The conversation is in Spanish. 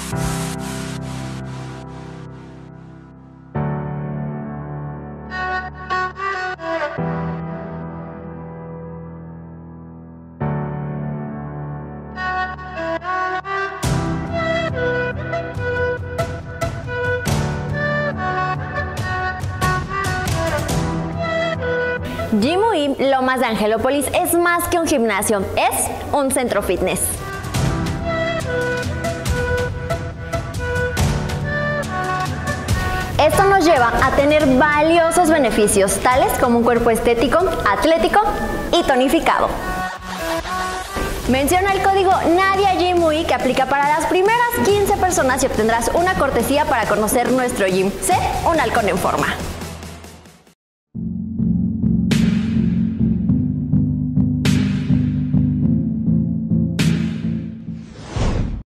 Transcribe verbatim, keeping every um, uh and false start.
Gym U I Lomas de Angelópolis es más que un gimnasio, es un centro fitness. Esto nos lleva a tener valiosos beneficios, tales como un cuerpo estético, atlético y tonificado. Menciona el código Nadia Gym U I que aplica para las primeras quince personas y obtendrás una cortesía para conocer nuestro gym. Sé un halcón en forma.